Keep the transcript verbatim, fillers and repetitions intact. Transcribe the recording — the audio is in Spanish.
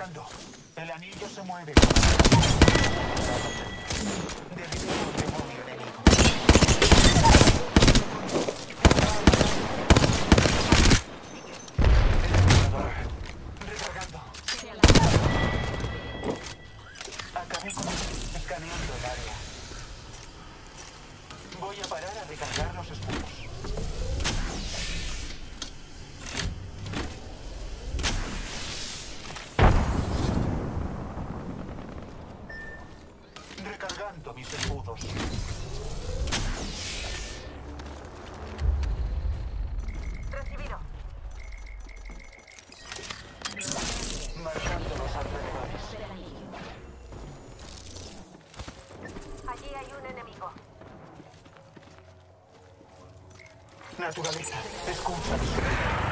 Recargando. El anillo se mueve. Derribo el demonio enemigo. Recargando. Acabé con el escaneando el área. Voy a parar a recargar los escudos. Recargando mis escudos. Recibido. Marcando los alrededores. Allí hay un enemigo. Naturaleza, escúchame.